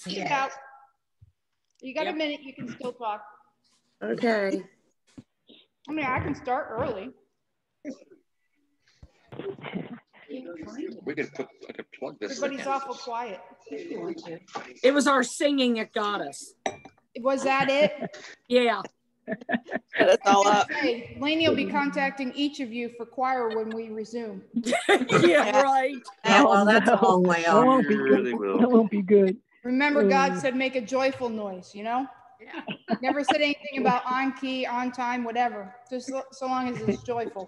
Get out. You got a minute, you can still talk. Okay. I mean, I can start early. We could plug this. Everybody's awful quiet. It was our singing that got us. Was that it? Yeah. Set us all up. Hey, Lainey will be contacting each of you for choir when we resume. Yeah, right. Yeah, well, that's a long way off. That won't be good. Remember, God said make a joyful noise, you know? Yeah. Never said anything about on key, on time, whatever. Just so long as it's joyful.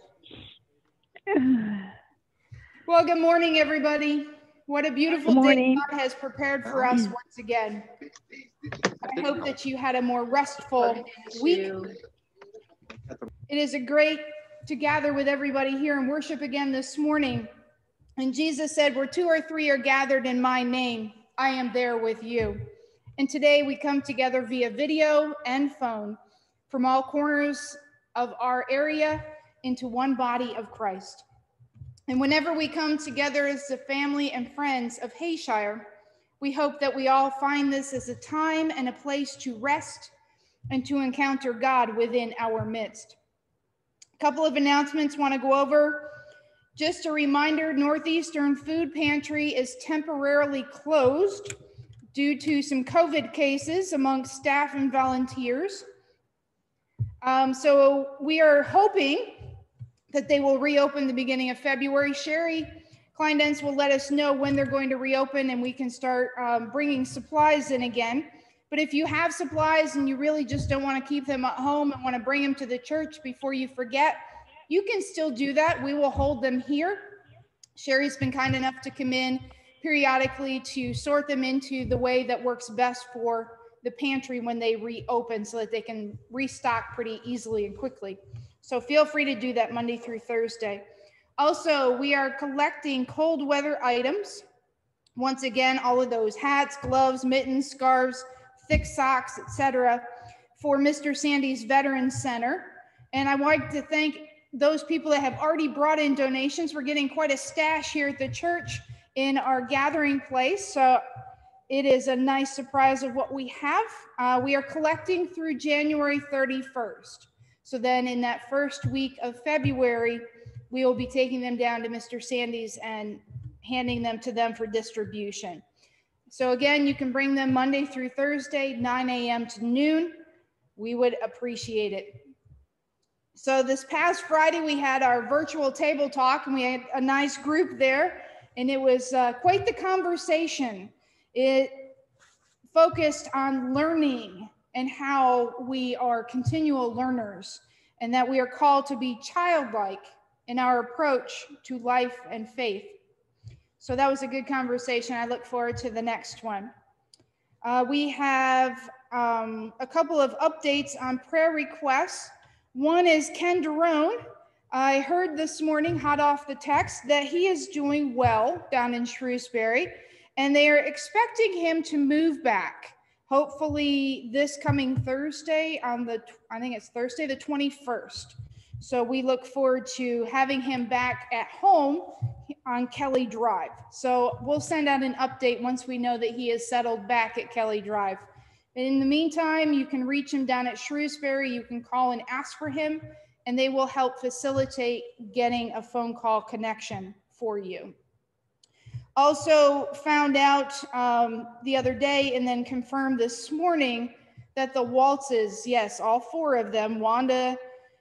Well, good morning, everybody. What a beautiful day God has prepared for us once again. I hope that you had a more restful week. It is great to gather with everybody here and worship again this morning. And Jesus said, where 2 or 3 are gathered in my name, I am there with you. And today we come together via video and phone from all corners of our area into one body of Christ. And whenever we come together as the family and friends of Hayshire, we hope that we all find this as a time and a place to rest and to encounter God within our midst. A couple of announcements I want to go over. Just a reminder, Northeastern Food Pantry is temporarily closed due to some COVID cases amongst staff and volunteers. So we are hoping that they will reopen the beginning of February. Sherry Kleindens will let us know when they're going to reopen and we can start bringing supplies in again. But if you have supplies and you really just don't want to keep them at home and want to bring them to the church before you forget, you can still do that. We will hold them here. Sherry's been kind enough to come in periodically to sort them into the way that works best for the pantry when they reopen so that they can restock pretty easily and quickly. So feel free to do that Monday through Thursday. Also, we are collecting cold weather items. Once again, all of those hats, gloves, mittens, scarves, thick socks, etc., for Mr. Sandy's Veterans Center. And I'd like to thank those people that have already brought in donations. We're getting quite a stash here at the church in our gathering place. So it is a nice surprise of what we have. We are collecting through January 31st. So then in that first week of February, we will be taking them down to Mr. Sandy's and handing them to them for distribution. So again, you can bring them Monday through Thursday, 9 a.m. to noon. We would appreciate it. So this past Friday, we had our virtual table talk and we had a nice group there and it was quite the conversation. It focused on learning and how we are continual learners and that we are called to be childlike in our approach to life and faith. So that was a good conversation. I look forward to the next one. We have a couple of updates on prayer requests. One is Ken Derone. I heard this morning, hot off the text, that he is doing well down in Shrewsbury, and they are expecting him to move back. Hopefully this coming Thursday I think it's Thursday the 21st. So we look forward to having him back at home on Kelly Drive. So we'll send out an update once we know that he is settled back at Kelly Drive. And in the meantime, you can reach him down at Shrewsbury. You can call and ask for him, and they will help facilitate getting a phone call connection for you. Also found out the other day and then confirmed this morning that the waltzes, yes, all 4 of them, Wanda,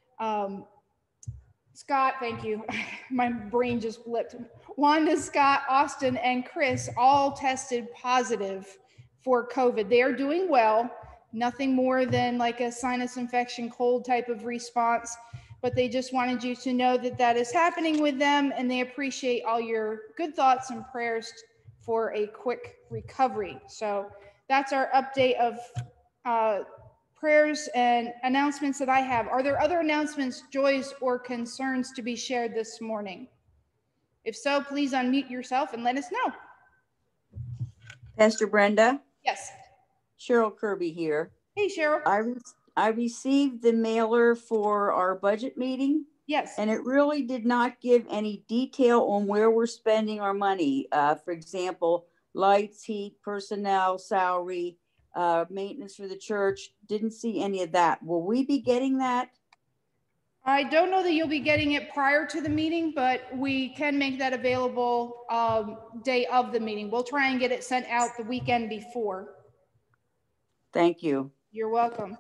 Scott, thank you. My brain just blipped. Wanda, Scott, Austin, and Chris all tested positive for COVID. They are doing well, nothing more than like a sinus infection, cold type of response, but they just wanted you to know that that is happening with them, and they appreciate all your good thoughts and prayers for a quick recovery. So that's our update of prayers and announcements that I have. Are there other announcements, joys, or concerns to be shared this morning? If so, please unmute yourself and let us know. Pastor Brenda? Yes. Cheryl Kirby here. Hey, Cheryl. I received the mailer for our budget meeting. Yes. And it really did not give any detail on where we're spending our money. For example, lights, heat, personnel, salary, maintenance for the church. Didn't see any of that. Will we be getting that? I don't know that you'll be getting it prior to the meeting, but we can make that available day of the meeting. We'll try and get it sent out the weekend before. Thank you. You're welcome.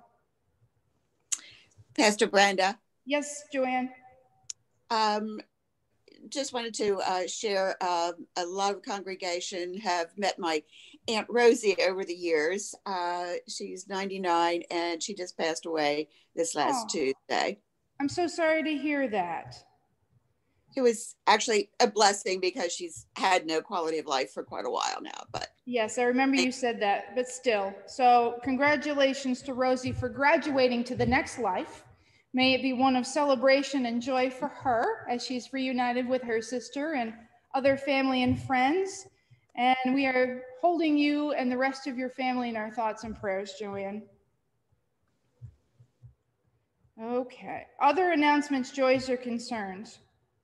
Pastor Brenda. Yes, Joanne. Just wanted to share a lot of congregation have met my Aunt Rosie over the years. She's 99 and she just passed away this last Tuesday. I'm so sorry to hear that. It was actually a blessing because she's had no quality of life for quite a while now. But yes, I remember you said that, but still. So congratulations to Rosie for graduating to the next life. May it be one of celebration and joy for her as she's reunited with her sister and other family and friends. And we are holding you and the rest of your family in our thoughts and prayers, Joanne. Okay. Other announcements, joys, or concerns?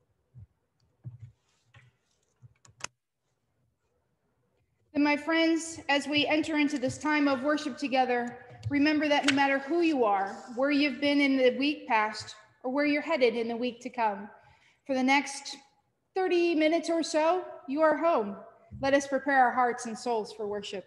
And my friends, as we enter into this time of worship together, remember that no matter who you are, where you've been in the week past, or where you're headed in the week to come, for the next 30 minutes or so, you are home. Let us prepare our hearts and souls for worship.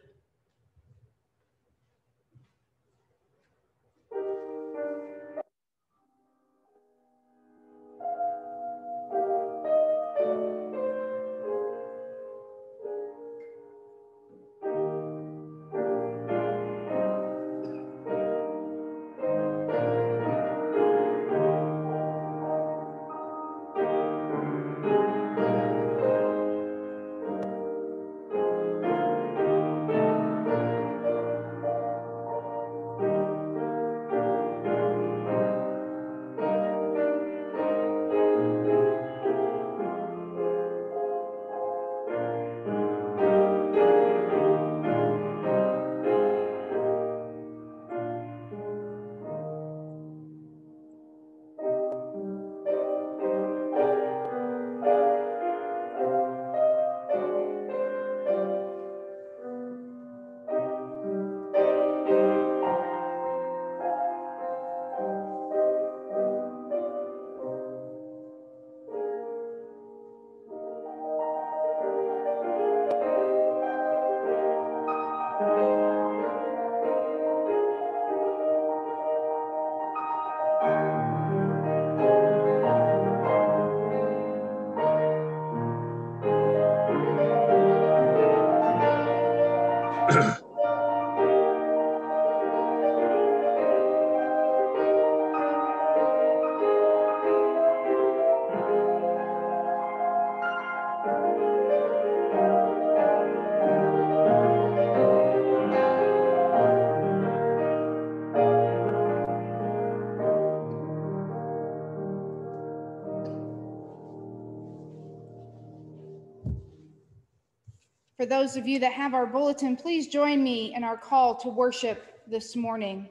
For those of you that have our bulletin, please join me in our call to worship this morning.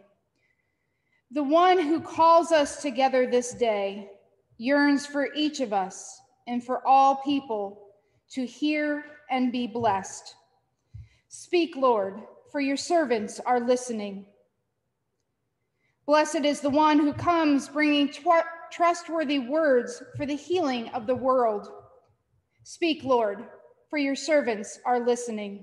The one who calls us together this day yearns for each of us and for all people to hear and be blessed. Speak, Lord, for your servants are listening. Blessed is the one who comes bringing trustworthy words for the healing of the world. Speak, Lord, for your servants are listening.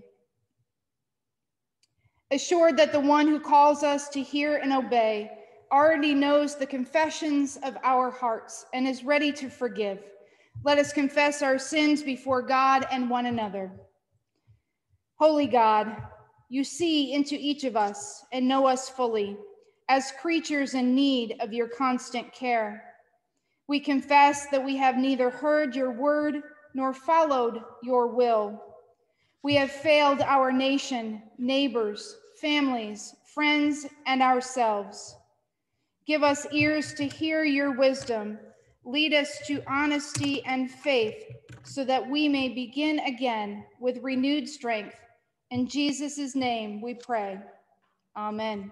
Assured that the one who calls us to hear and obey already knows the confessions of our hearts and is ready to forgive, let us confess our sins before God and one another. Holy God, you see into each of us and know us fully as creatures in need of your constant care. We confess that we have neither heard your word nor followed your will. We have failed our nation, neighbors, families, friends, and ourselves. Give us ears to hear your wisdom. Lead us to honesty and faith so that we may begin again with renewed strength. In Jesus' name we pray. Amen.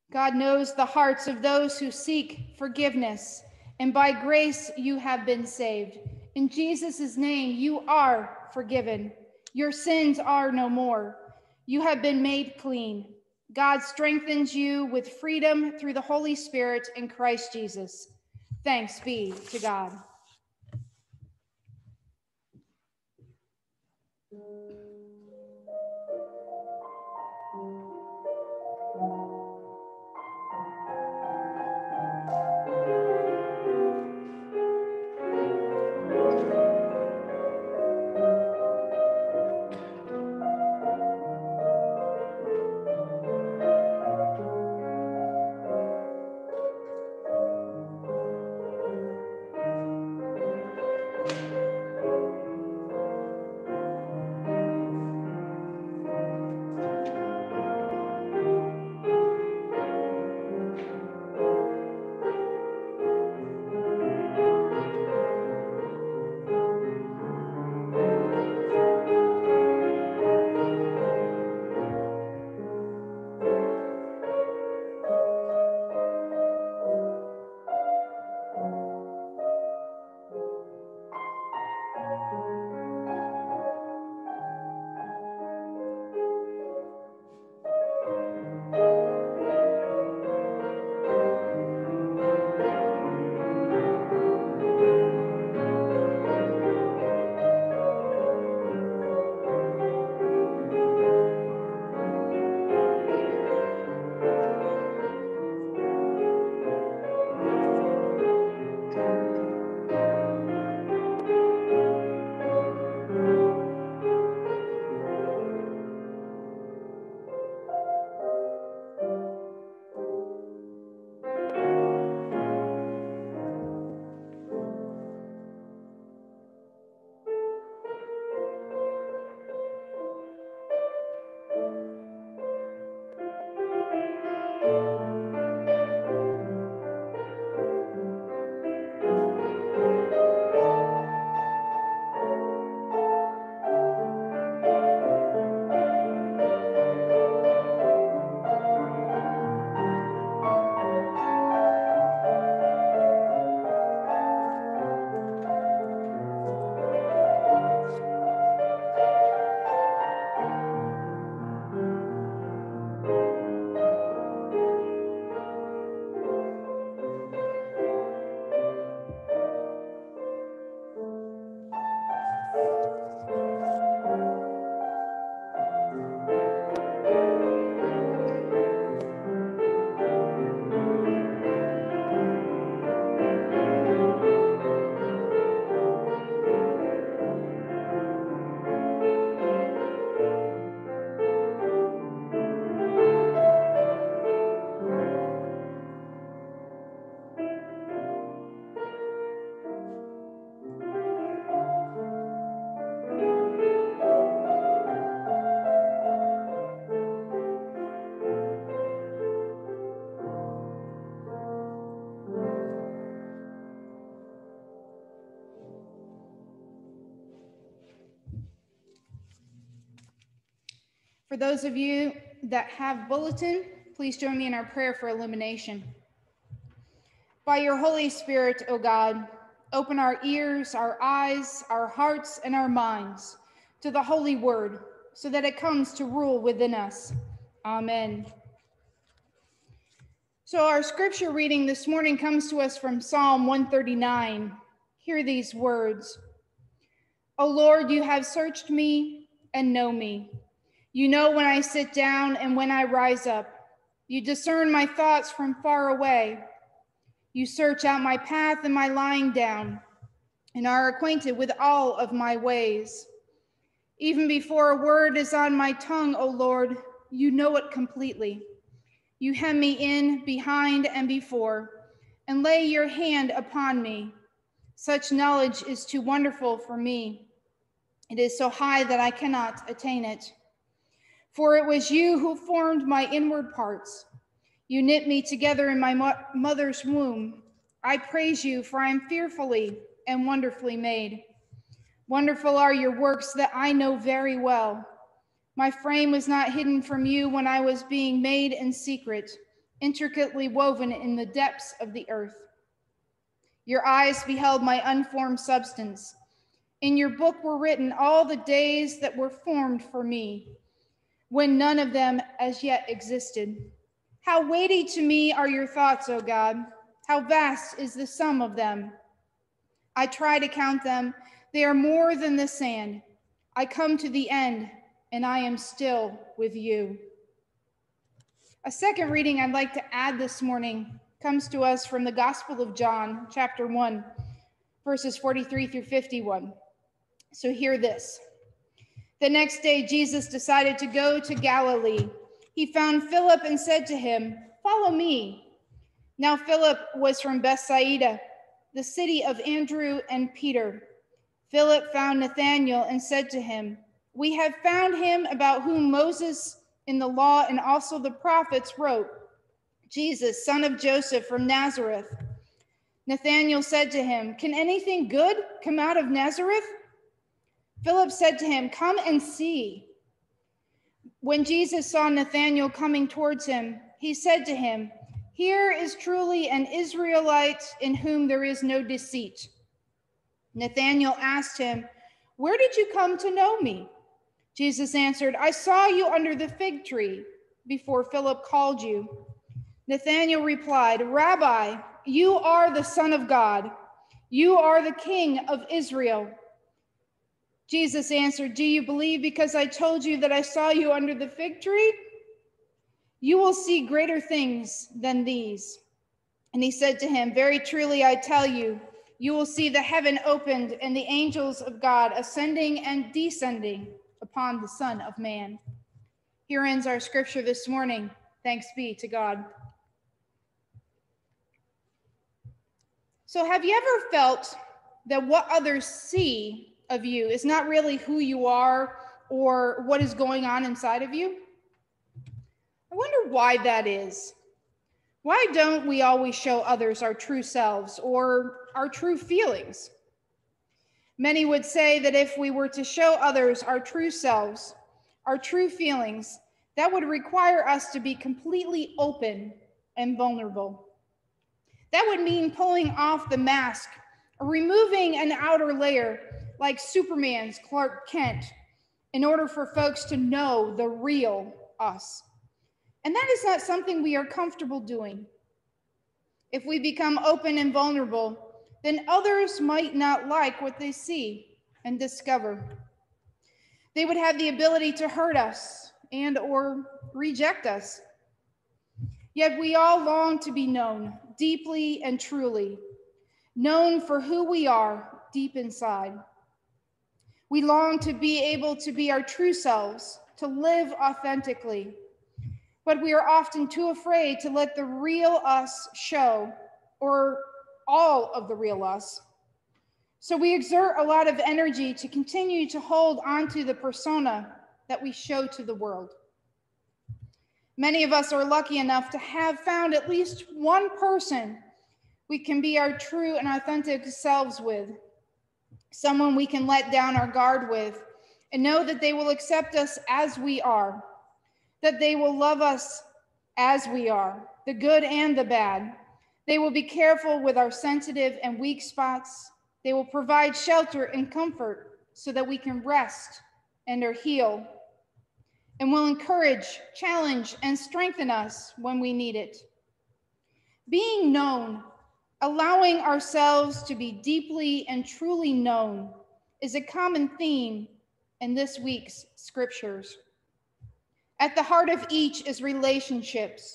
God knows the hearts of those who seek forgiveness, and by grace you have been saved. In Jesus' name, you are forgiven. Your sins are no more. You have been made clean. God strengthens you with freedom through the Holy Spirit in Christ Jesus. Thanks be to God. For those of you that have bulletin, please join me in our prayer for illumination. By your Holy Spirit, O God, open our ears, our eyes, our hearts, and our minds to the holy word, so that it comes to rule within us. Amen. So our scripture reading this morning comes to us from Psalm 139. Hear these words. O Lord, you have searched me and know me. You know when I sit down and when I rise up. You discern my thoughts from far away. You search out my path and my lying down, and are acquainted with all of my ways. Even before a word is on my tongue, O Lord, you know it completely. You hem me in behind and before, and lay your hand upon me. Such knowledge is too wonderful for me. It is so high that I cannot attain it. For it was you who formed my inward parts. You knit me together in my mother's womb. I praise you, for I am fearfully and wonderfully made. Wonderful are your works that I know very well. My frame was not hidden from you when I was being made in secret, intricately woven in the depths of the earth. Your eyes beheld my unformed substance. In your book were written all the days that were formed for me, when none of them as yet existed. How weighty to me are your thoughts, O God. How vast is the sum of them. I try to count them. They are more than the sand. I come to the end, and I am still with you. A second reading I'd like to add this morning comes to us from the Gospel of John, chapter 1, verses 43 through 51. So hear this. The next day, Jesus decided to go to Galilee. He found Philip and said to him, "Follow me." Now Philip was from Bethsaida, the city of Andrew and Peter. Philip found Nathanael and said to him, "We have found him about whom Moses in the law and also the prophets wrote, Jesus, son of Joseph from Nazareth." Nathanael said to him, "Can anything good come out of Nazareth?" Philip said to him, "Come and see." When Jesus saw Nathanael coming towards him, he said to him, "Here is truly an Israelite in whom there is no deceit." Nathanael asked him, "Where did you come to know me?" Jesus answered, "I saw you under the fig tree before Philip called you." Nathanael replied, "Rabbi, you are the Son of God. You are the King of Israel." Jesus answered, "Do you believe because I told you that I saw you under the fig tree? You will see greater things than these." And he said to him, "Very truly I tell you, you will see the heaven opened and the angels of God ascending and descending upon the Son of Man." Here ends our scripture this morning. Thanks be to God. So have you ever felt that what others see of you is not really who you are or what is going on inside of you? I wonder why that is. Why don't we always show others our true selves or our true feelings? Many would say that if we were to show others our true selves, our true feelings, that would require us to be completely open and vulnerable. That would mean pulling off the mask or removing an outer layer like Superman's Clark Kent in order for folks to know the real us. And that is not something we are comfortable doing. If we become open and vulnerable, then others might not like what they see and discover. They would have the ability to hurt us and or reject us. Yet we all long to be known deeply and truly, known for who we are deep inside. We long to be able to be our true selves, to live authentically, but we are often too afraid to let the real us show, or all of the real us. So we exert a lot of energy to continue to hold onto the persona that we show to the world. Many of us are lucky enough to have found at least one person we can be our true and authentic selves with, someone we can let down our guard with and know that they will accept us as we are, that they will love us as we are, the good and the bad. They will be careful with our sensitive and weak spots. They will provide shelter and comfort so that we can rest and or heal, and will encourage, challenge, and strengthen us when we need it. Being known, allowing ourselves to be deeply and truly known, is a common theme in this week's scriptures. At the heart of each is relationships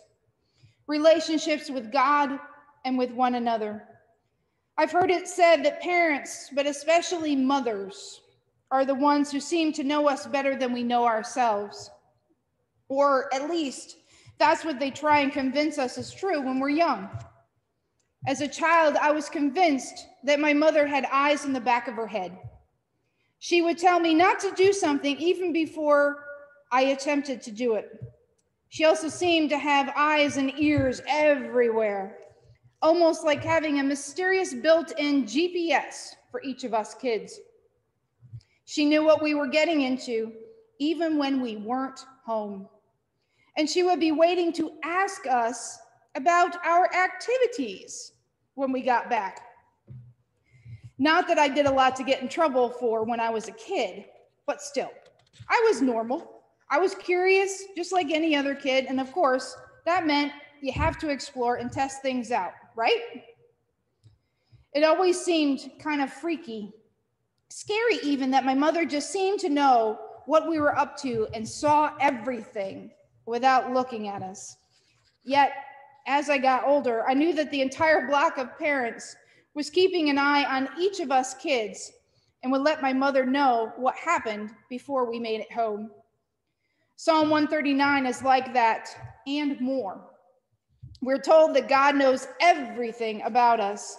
with God and with one another. I've heard it said that parents, but especially mothers, are the ones who seem to know us better than we know ourselves. Or at least that's what they try and convince us is true when we're young. As a child, I was convinced that my mother had eyes in the back of her head. She would tell me not to do something even before I attempted to do it. She also seemed to have eyes and ears everywhere, almost like having a mysterious built-in GPS for each of us kids. She knew what we were getting into, even when we weren't home. And she would be waiting to ask us about our activities when we got back. Not that I did a lot to get in trouble for when I was a kid, but still, I was normal. I was curious, just like any other kid. And of course, that meant you have to explore and test things out, right? It always seemed kind of freaky, scary even, that my mother just seemed to know what we were up to and saw everything without looking at us. Yet, as I got older, I knew that the entire block of parents was keeping an eye on each of us kids and would let my mother know what happened before we made it home. Psalm 139 is like that and more. We're told that God knows everything about us,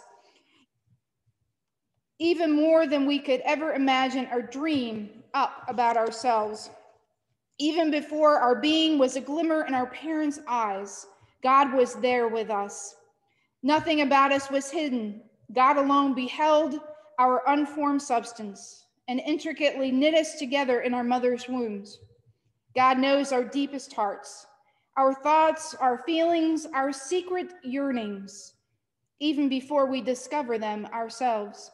even more than we could ever imagine or dream up about ourselves. Even before our being was a glimmer in our parents' eyes, God was there with us. Nothing about us was hidden. God alone beheld our unformed substance and intricately knit us together in our mother's wombs. God knows our deepest hearts, our thoughts, our feelings, our secret yearnings, even before we discover them ourselves.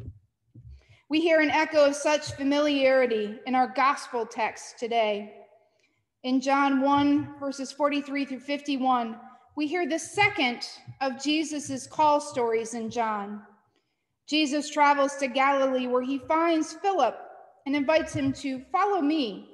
We hear an echo of such familiarity in our gospel text today. In John 1, verses 43 through 51, we hear the second of Jesus's call stories in John. Jesus travels to Galilee, where he finds Philip and invites him to follow me.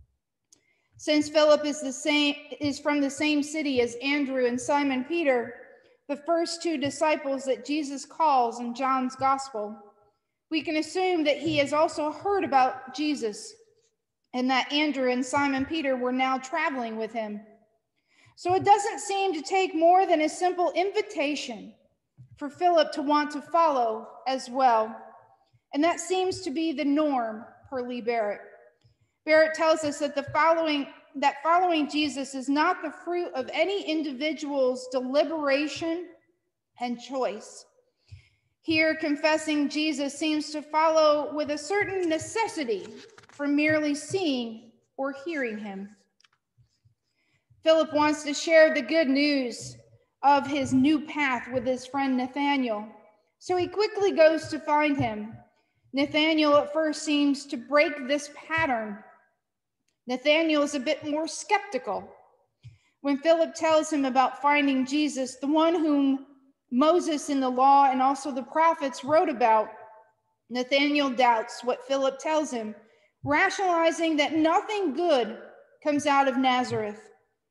Since Philip is from the same city as Andrew and Simon Peter, the first two disciples that Jesus calls in John's gospel, we can assume that he has also heard about Jesus and that Andrew and Simon Peter were now traveling with him. So it doesn't seem to take more than a simple invitation for Philip to want to follow as well. And that seems to be the norm per Lee Barrett. Barrett tells us that following Jesus is not the fruit of any individual's deliberation and choice. Here, confessing Jesus seems to follow with a certain necessity for merely seeing or hearing him. Philip wants to share the good news of his new path with his friend Nathanael, so he quickly goes to find him. Nathanael at first seems to break this pattern. Nathanael is a bit more skeptical. When Philip tells him about finding Jesus, the one whom Moses in the law and also the prophets wrote about, Nathanael doubts what Philip tells him, rationalizing that nothing good comes out of Nazareth.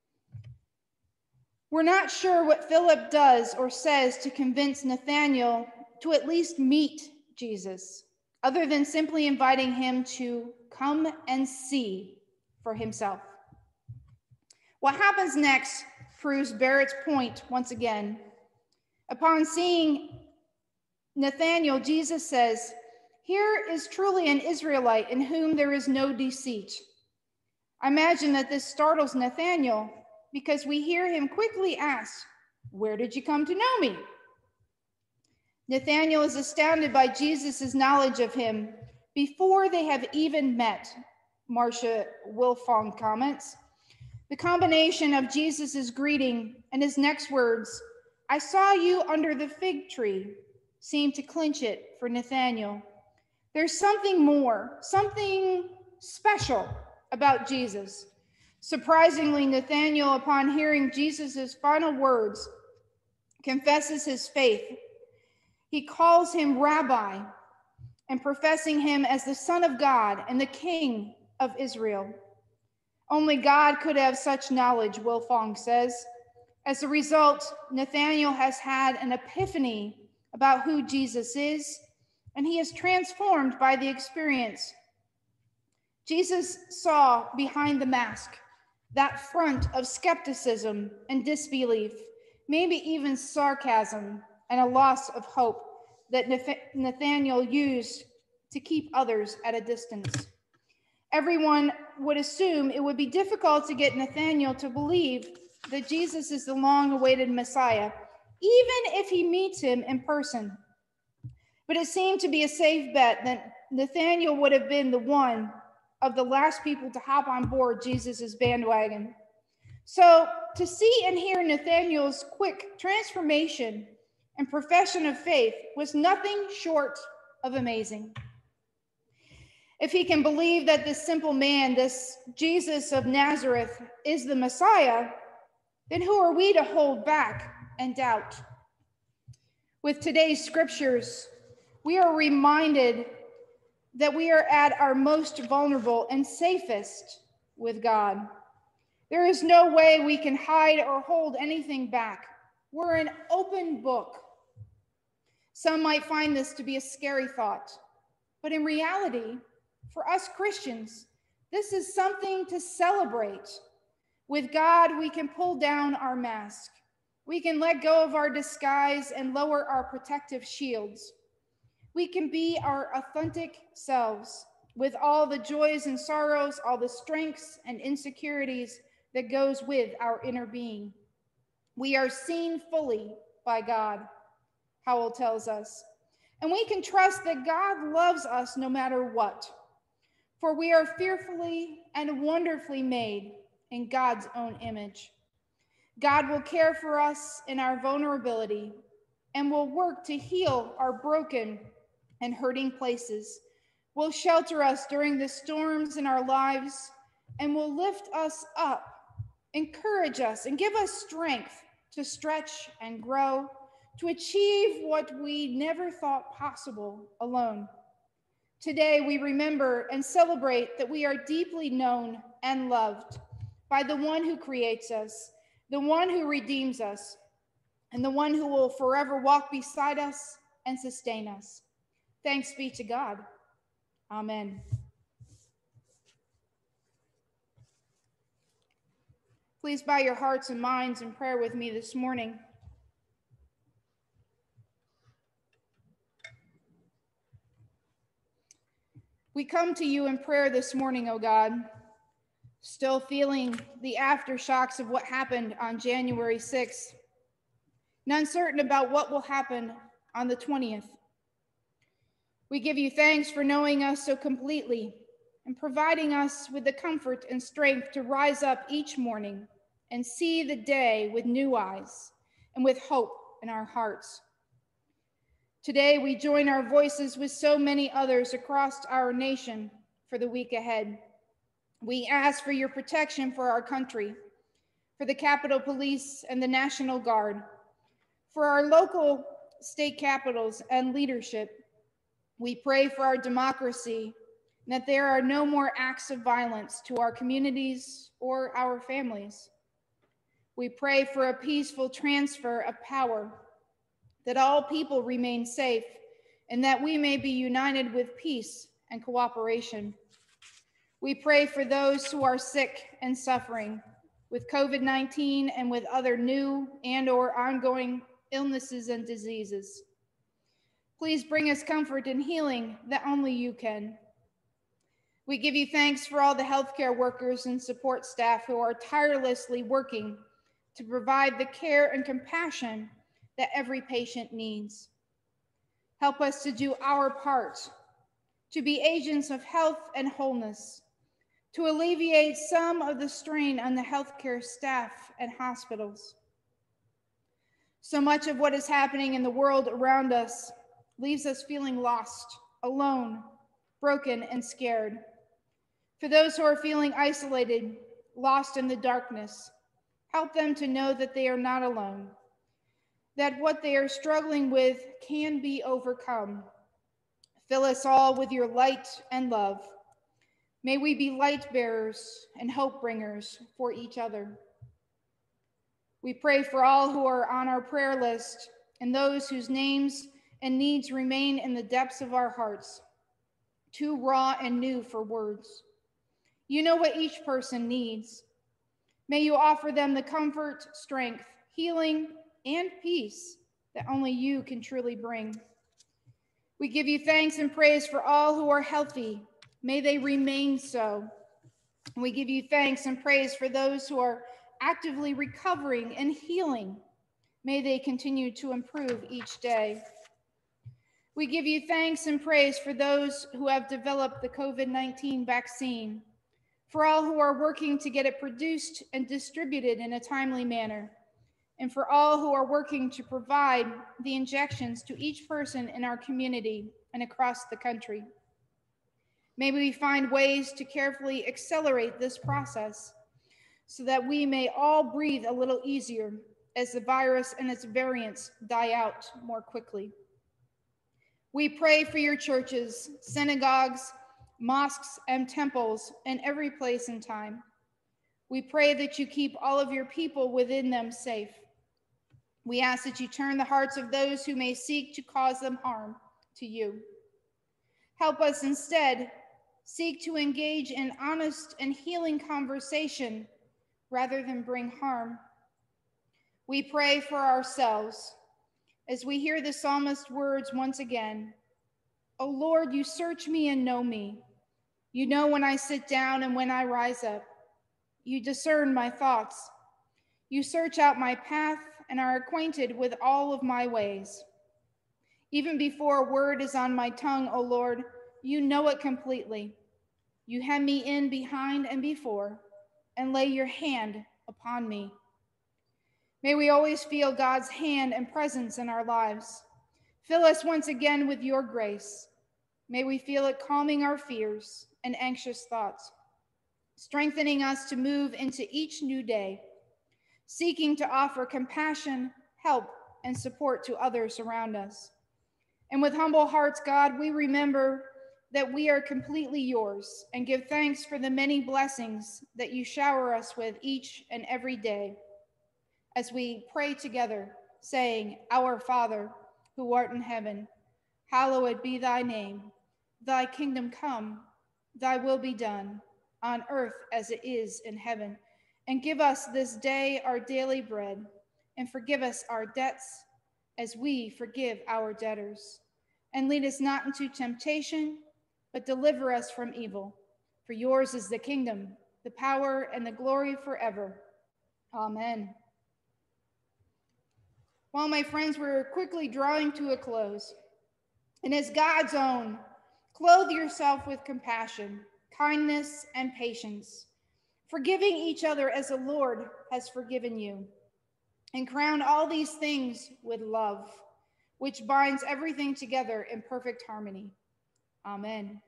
We're not sure what Philip does or says to convince Nathanael to at least meet Jesus, other than simply inviting him to come and see for himself. What happens next proves Barrett's point once again. Upon seeing Nathanael, Jesus says, "Here is truly an Israelite in whom there is no deceit." I imagine that this startles Nathanael because we hear him quickly ask, "Where did you come to know me?" Nathanael is astounded by Jesus' knowledge of him before they have even met, Marcia Wilfong comments. The combination of Jesus' greeting and his next words, "I saw you under the fig tree," seem to clinch it for Nathanael. There's something more, something special about Jesus. Surprisingly, Nathanael, upon hearing Jesus' final words, confesses his faith. He calls him Rabbi, and professing him as the Son of God and the King of Israel. Only God could have such knowledge, Wilfong says. As a result, Nathanael has had an epiphany about who Jesus is, and he is transformed by the experience. Jesus saw behind the mask that front of skepticism and disbelief, maybe even sarcasm and a loss of hope that Nathanael used to keep others at a distance. Everyone would assume it would be difficult to get Nathanael to believe that Jesus is the long-awaited Messiah, even if he meets him in person. But it seemed to be a safe bet that Nathanael would have been the one of the last people to hop on board Jesus' bandwagon. So to see and hear Nathaniel's quick transformation and profession of faith was nothing short of amazing. If he can believe that this simple man, this Jesus of Nazareth, is the Messiah, then who are we to hold back and doubt? With today's scriptures, we are reminded that we are at our most vulnerable and safest with God. There is no way we can hide or hold anything back. We're an open book. Some might find this to be a scary thought, but in reality, for us Christians, this is something to celebrate. With God, we can pull down our mask. We can let go of our disguise and lower our protective shields. We can be our authentic selves with all the joys and sorrows, all the strengths and insecurities that goes with our inner being. We are seen fully by God, Howell tells us, and we can trust that God loves us no matter what, for we are fearfully and wonderfully made in God's own image. God will care for us in our vulnerability and will work to heal our broken and hurting places, will shelter us during the storms in our lives, and will lift us up, encourage us, and give us strength to stretch and grow, to achieve what we never thought possible alone. Today, we remember and celebrate that we are deeply known and loved by the one who creates us, the one who redeems us, and the one who will forever walk beside us and sustain us. Thanks be to God. Amen. Please bow your hearts and minds in prayer with me this morning. We come to you in prayer this morning, O God, still feeling the aftershocks of what happened on January 6th, and uncertain about what will happen on the 20th. We give you thanks for knowing us so completely and providing us with the comfort and strength to rise up each morning and see the day with new eyes and with hope in our hearts. Today, we join our voices with so many others across our nation for the week ahead. We ask for your protection for our country, for the Capitol Police and the National Guard, for our local state capitals and leadership. We pray for our democracy, and that there are no more acts of violence to our communities or our families. We pray for a peaceful transfer of power, that all people remain safe, and that we may be united with peace and cooperation. We pray for those who are sick and suffering with COVID-19 and with other new and/or ongoing illnesses and diseases. Please bring us comfort and healing that only you can. We give you thanks for all the healthcare workers and support staff who are tirelessly working to provide the care and compassion that every patient needs. Help us to do our part, to be agents of health and wholeness, to alleviate some of the strain on the healthcare staff and hospitals. So much of what is happening in the world around us leaves us feeling lost, alone, broken, and scared. For those who are feeling isolated, lost in the darkness, help them to know that they are not alone, that what they are struggling with can be overcome. Fill us all with your light and love. May we be light bearers and hope bringers for each other. We pray for all who are on our prayer list and those whose names and needs remain in the depths of our hearts, too raw and new for words. You know what each person needs. May you offer them the comfort, strength, healing, and peace that only you can truly bring. We give you thanks and praise for all who are healthy. May they remain so. And we give you thanks and praise for those who are actively recovering and healing. May they continue to improve each day. We give you thanks and praise for those who have developed the COVID-19 vaccine, for all who are working to get it produced and distributed in a timely manner, and for all who are working to provide the injections to each person in our community and across the country. May we find ways to carefully accelerate this process so that we may all breathe a little easier as the virus and its variants die out more quickly. We pray for your churches, synagogues, mosques, and temples in every place and time. We pray that you keep all of your people within them safe. We ask that you turn the hearts of those who may seek to cause them harm to you. Help us instead seek to engage in honest and healing conversation rather than bring harm. We pray for ourselves as we hear the psalmist's words once again. O Lord, you search me and know me. You know when I sit down and when I rise up. You discern my thoughts. You search out my path and are acquainted with all of my ways. Even before a word is on my tongue, O Lord, you know it completely. You hem me in behind and before, and lay your hand upon me. May we always feel God's hand and presence in our lives. Fill us once again with your grace. May we feel it calming our fears and anxious thoughts, strengthening us to move into each new day, seeking to offer compassion, help, and support to others around us. And with humble hearts, God, we remember that we are completely yours and give thanks for the many blessings that you shower us with each and every day. As we pray together, saying, Our Father, who art in heaven, hallowed be thy name. Thy kingdom come, thy will be done, on earth as it is in heaven. And give us this day our daily bread, and forgive us our debts as we forgive our debtors. And lead us not into temptation, but deliver us from evil. For yours is the kingdom, the power, and the glory forever. Amen. Well, my friends, we're quickly drawing to a close. And as God's own, clothe yourself with compassion, kindness, and patience, forgiving each other as the Lord has forgiven you. And crown all these things with love, which binds everything together in perfect harmony. Amen.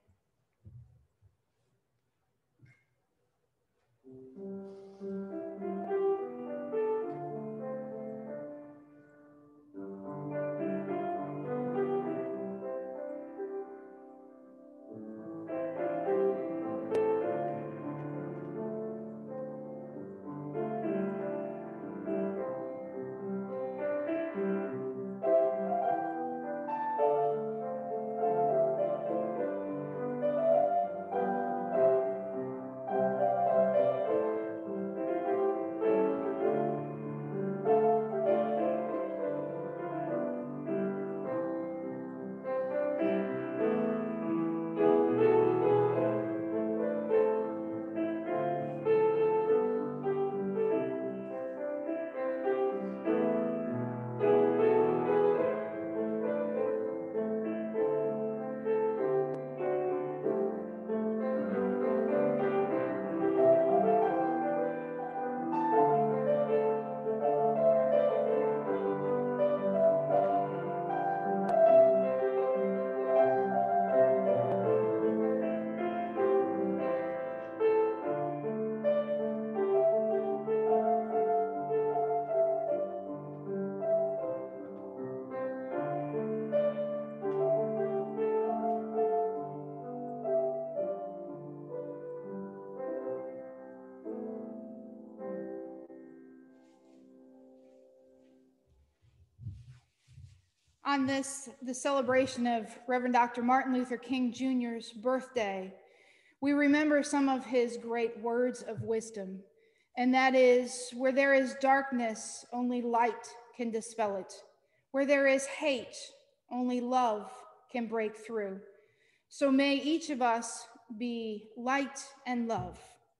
On the celebration of Reverend Dr. Martin Luther King Jr.'s birthday, we remember some of his great words of wisdom, and that is, where there is darkness, only light can dispel it. Where there is hate, only love can break through. So may each of us be light and love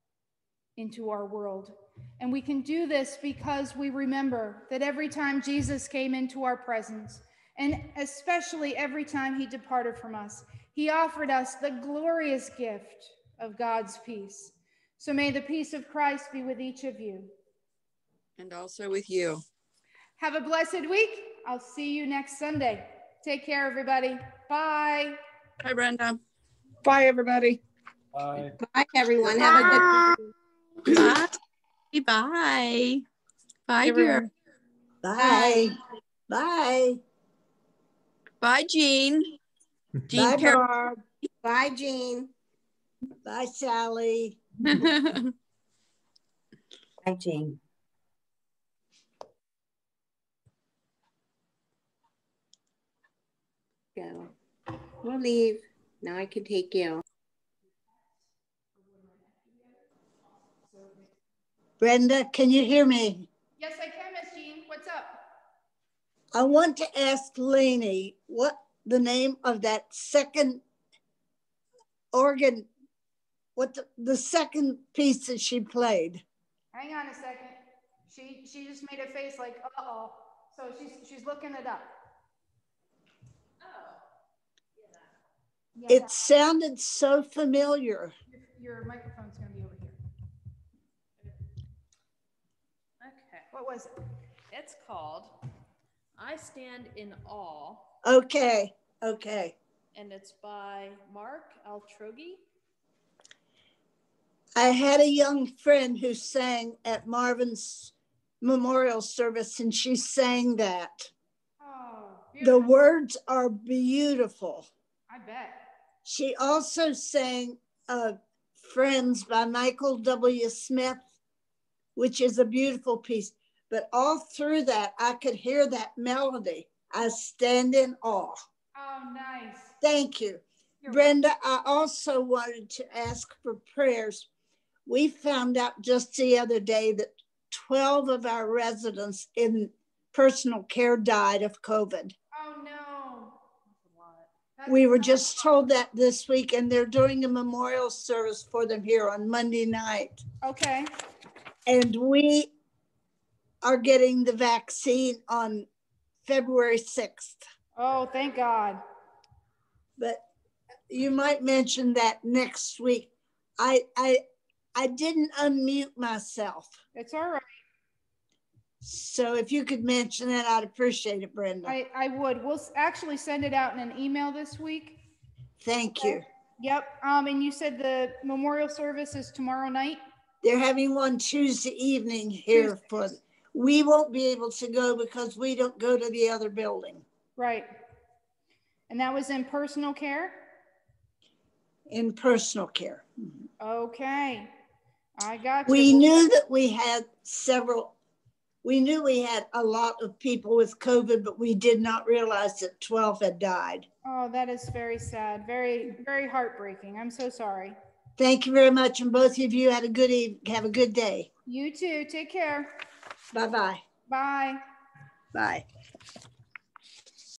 into our world. And we can do this because we remember that every time Jesus came into our presence, and especially every time he departed from us, he offered us the glorious gift of God's peace. So may the peace of Christ be with each of you. And also with you. Have a blessed week. I'll see you next Sunday. Take care, everybody. Bye. Bye, Brenda. Bye, everybody. Bye. Bye, everyone. Have a good Bye. Bye. Bye, dear. Bye. Bye. Bye, Jean. Jean Bye, Carroll. Barb. Bye, Jean. Bye, Sally. Bye, Jean. Go. We'll leave. Now I can take you. Brenda, can you hear me? Yes, I can, Miss Jean. What's up? I want to ask Lainey what the name of that second organ, what the second piece that she played. Hang on a second. She just made a face like, uh-oh. So she's looking it up. Yeah. It sounded so familiar. Your microphone's going to be over here. Okay, What was it? it's called I Stand in Awe, Okay, okay. and it's by Mark Altrogi. I had a young friend who sang at Marvin's memorial service, and she sang that. Oh, The beautiful. words are beautiful. I bet. She also sang Friends by Michael W. Smith, which is a beautiful piece. But all through that, I could hear that melody. I stand in awe. Oh, nice. Thank you. You're Brenda, I also wanted to ask for prayers. We found out just the other day that 12 of our residents in personal care died of COVID. Oh, no. We were just told that this week, and they're doing a memorial service for them here on Monday night. Okay. And we are getting the vaccine on February 6th. Oh, thank God. But you might mention that next week. I didn't unmute myself. It's all right. So if you could mention that, I'd appreciate it, Brenda. I would. We'll actually send it out in an email this week. Thank you. Yep. And you said the memorial service is tomorrow night? They're having one Tuesday evening here for, we won't be able to go because we don't go to the other building. Right. And that was in personal care? In personal care. Okay. I got you. We knew that we had a lot of people with COVID, but we did not realize that 12 had died. Oh, that is very sad. Very, very heartbreaking. I'm so sorry. Thank you very much. And both of you had a good evening. Have a good day. You too. Take care. Bye-bye. Bye. Bye.